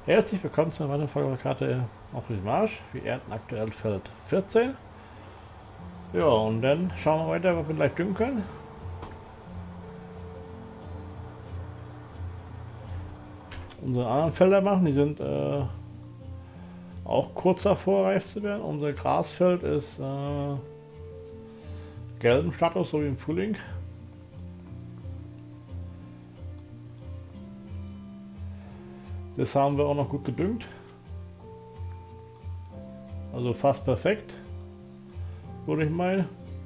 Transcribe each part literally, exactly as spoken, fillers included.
Herzlich willkommen zu einer weiteren Folge der Karte auf dem Marsch. Wir ernten aktuell Feld vierzehn. Ja, und dann schauen wir weiter, was wir gleich düngen können. Unsere anderen Felder machen, die sind äh, auch kurz davor reif zu werden. Unser Grasfeld ist äh, gelben Status, so wie im Frühling. Das haben wir auch noch gut gedüngt. Also fast perfekt, würde ich meinen.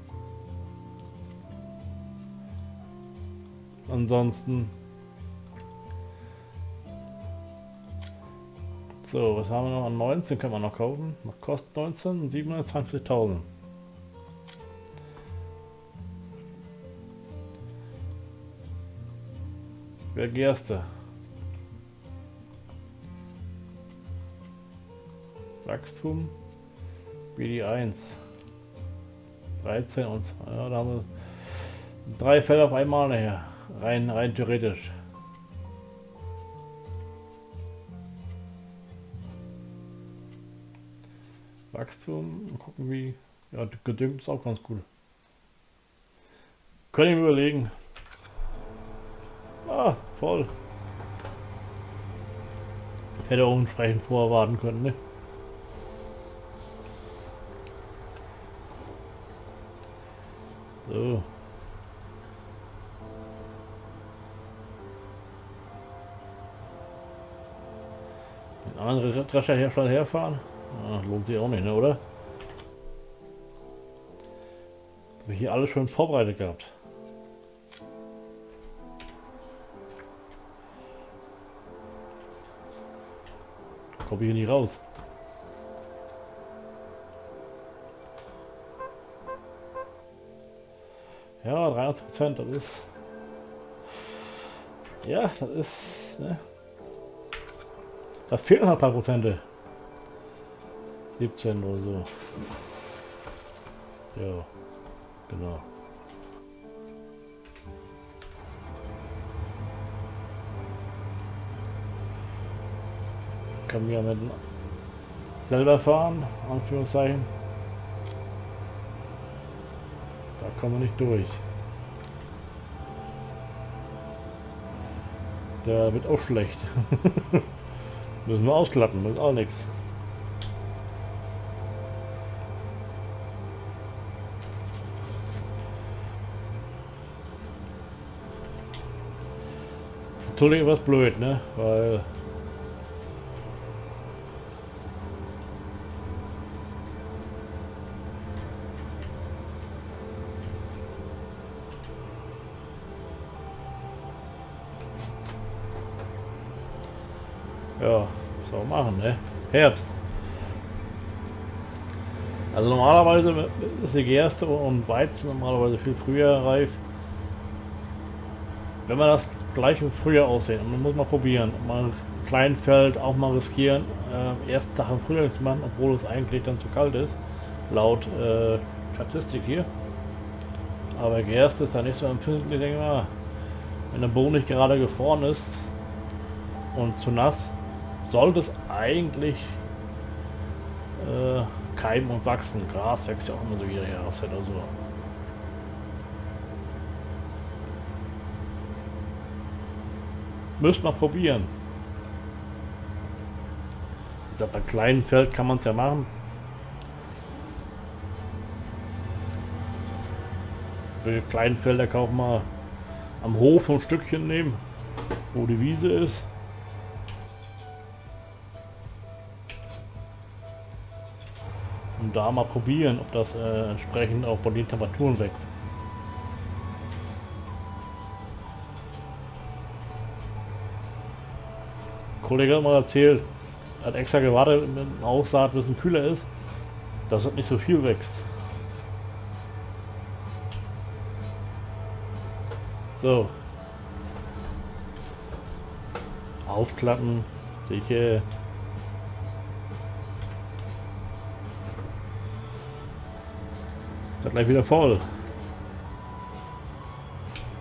Ansonsten. So, was haben wir noch an neunzehn? Können wir noch kaufen. Was kostet neunzehn? siebenhundertzwanzigtausend. Wer Gerste? Wachstum B D eins dreizehn und ja, da haben wir drei Felder auf einmal nachher. Rein, rein theoretisch. Wachstum, mal gucken wie. Ja, gedüngt ist auch ganz gut. Können ich mir überlegen. Ah, voll. Hätte auch entsprechend vorher warten können, ne? So. Den anderen Drescherhersteller herfahren? Ja, lohnt sich auch nicht, ne, oder? Wir hier alles schön vorbereitet gehabt. Komme ich hier nicht raus. Ja, dreiundachtzig Prozent, das ist. Ja, das ist. Ne? Da fehlen ein paar Prozente. siebzehn oder so. Ja, genau. Kann mir mit selber fahren, Anführungszeichen. Da kommen wir nicht durch. Der wird auch schlecht. Müssen wir ausklappen, das ist auch nichts. Das ist natürlich etwas blöd, ne? Weil ja, soll man machen, ne? Herbst. Also normalerweise ist die Gerste und Weizen normalerweise viel früher reif. Wenn wir das gleich im Frühjahr aussehen, und dann muss man probieren, mal ein kleines Feld auch mal riskieren, äh, ersten Tag im Frühjahr zu machen, obwohl es eigentlich dann zu kalt ist, laut äh, Statistik hier. Aber Gerste ist da nicht so empfindlich, ich denke mal, wenn der Boden nicht gerade gefroren ist und zu nass, sollte es eigentlich äh, keimen und wachsen. Gras wächst ja auch immer so jede Jahreszeit oder so. Müsst man probieren. Wie gesagt, bei kleinen Feld kann man es ja machen. Für kleinen Felder kaufen wir am Hof ein Stückchen nehmen, wo die Wiese ist. Und da mal probieren, ob das äh, entsprechend auch bei den Temperaturen wächst. Ein Kollege hat mal erzählt, er hat extra gewartet mit dem Aussaat, bis es kühler ist, dass es nicht so viel wächst. So. Aufklappen, sicher. Ist gleich wieder voll.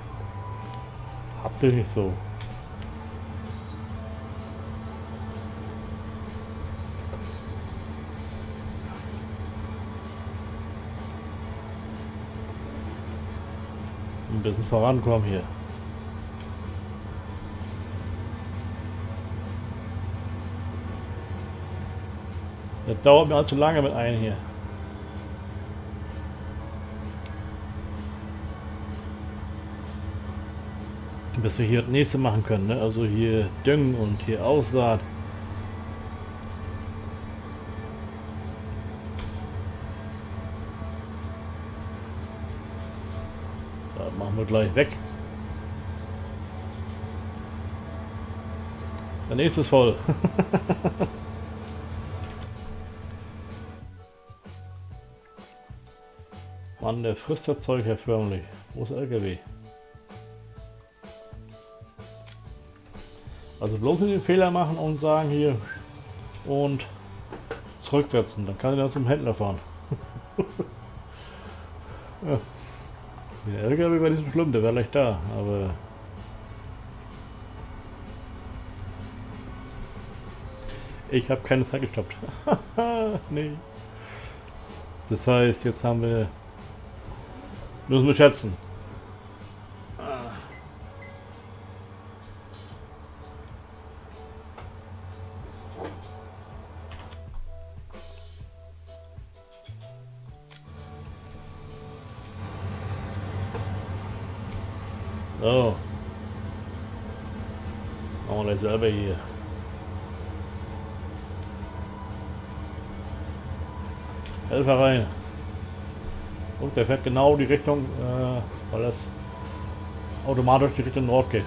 Habt ihr nicht so. Ein bisschen vorankommen hier. Das dauert mir allzu lange mit ein hier. Bis wir hier das nächste machen können, ne? Also hier Düngen und hier Aussaat. Das machen wir gleich weg. Der nächste ist voll. Mann, der frisst das Zeug ja förmlich. Wo ist der L K W? Also bloß nicht den Fehler machen und sagen hier und zurücksetzen. Dann kann ich das zum Händler fahren. Ja. Der L K W wäre nicht so schlimm, der wäre gleich da, aber ich habe keine Zeit gestoppt. Nee. Das heißt, jetzt haben wir, müssen wir schätzen. So. Machen wir gleich selber hier. Helfer rein. Und der fährt genau die Richtung, äh, weil das automatisch die Richtung Nord geht.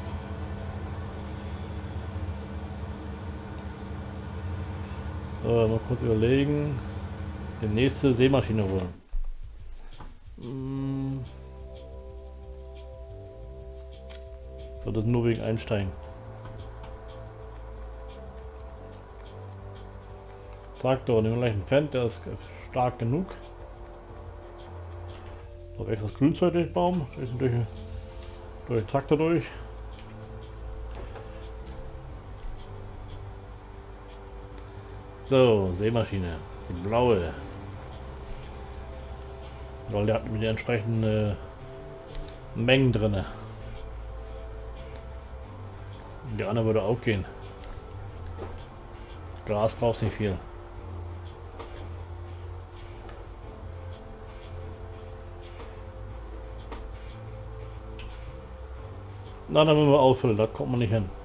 So, mal kurz überlegen. Die nächste Sämaschine holen. Hm. So, das ist nur wegen Einsteigen. Traktor, nehmen wir gleich einen Fendt, der ist stark genug. Noch extra das Grünzeug durch den Baum, durch, durch, durch den Traktor durch. So, Sämaschine, die blaue. Weil der hat mit den entsprechenden Mengen drin. Die andere würde auch gehen. Gras braucht nicht viel. Na, dann müssen wir auffüllen, da kommt man nicht hin.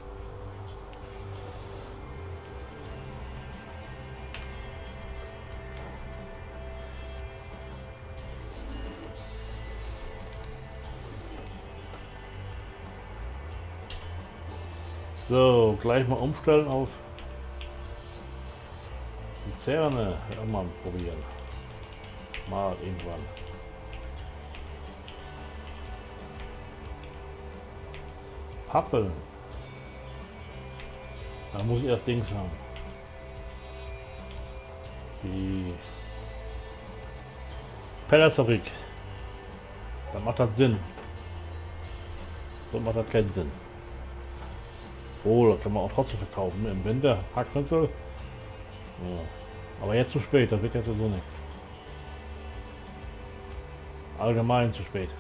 So, gleich mal umstellen auf die Zerne. Ja, mal probieren. Mal irgendwann. Pappeln. Da muss ich erst Dings haben. Die Pelletfabrik. Da macht das Sinn. So macht das keinen Sinn. Oh, das kann man auch trotzdem verkaufen. Im Winter Hackschnitzel. Ja. Aber jetzt zu spät, das wird jetzt so nichts. Allgemein zu spät.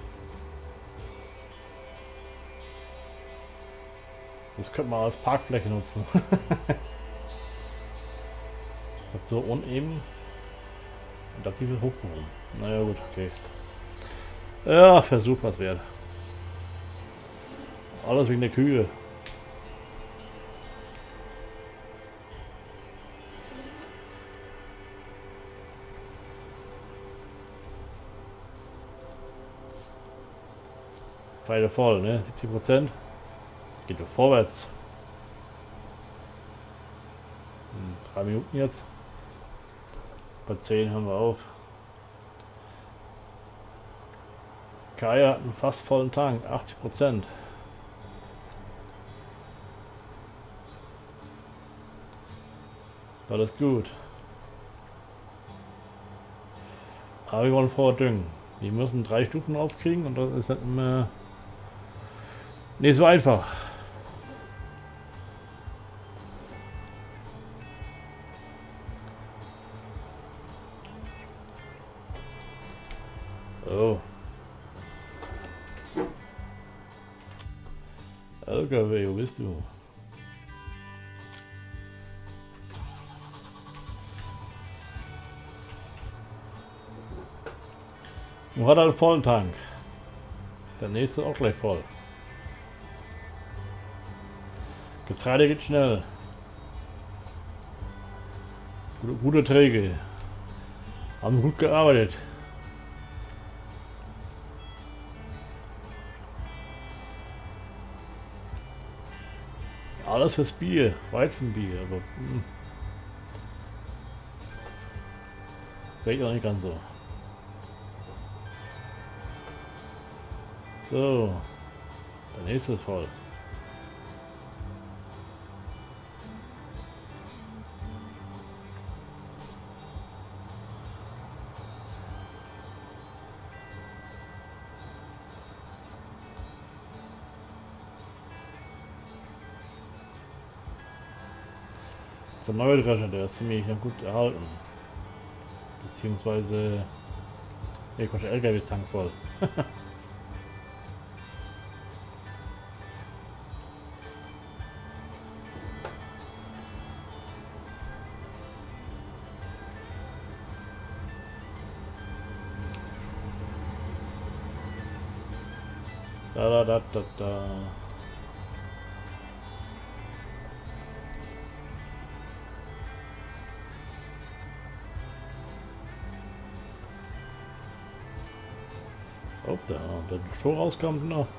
Das könnte man als Parkfläche nutzen. Das ist so uneben. Und das sieht hochgehoben. Naja gut, okay. Ja, Versuch was wert. Alles wegen der Kühe. Pfeile voll, ne? siebzig Prozent. Geht doch vorwärts. In drei Minuten jetzt. Bei zehn hören wir auf. Kaya hat einen fast vollen Tank, achtzig Prozent. Alles gut. Aber wir wollen vorher düngen. Die müssen drei Stufen aufkriegen und das ist dann immer nicht so einfach. Oh. L K W, wo bist du? Nun hat er einen vollen Tank. Der nächste auch gleich voll. Getreide geht schnell. Gute, gute Träge. Haben gut gearbeitet. Alles fürs Bier, Weizenbier, aber hm. Sehe ich auch nicht ganz so. So, der nächste ist voll. Der neue Drescher, der ist ziemlich gut erhalten. Beziehungsweise, ich konnte L K W-Tank voll. Da da da da da. Oh, da, der Stroh rauskommt noch.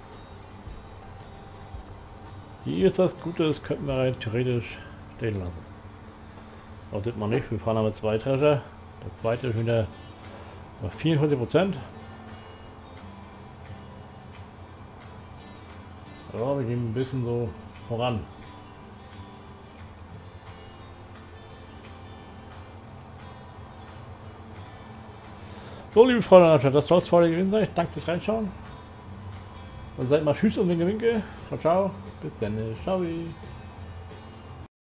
Hier ist das Gute, das könnten wir rein theoretisch stehen lassen. Auch das mal nicht, wir fahren aber zwei Drescher. Der zweite ist wieder bei vierundvierzig Prozent. Ja, wir gehen ein bisschen so voran. So, liebe Freunde, das soll es für heute gewesen sein. Danke fürs Reinschauen. Und seid mal tschüss und winke winke. Ciao, ciao. Bis dann. Ciao.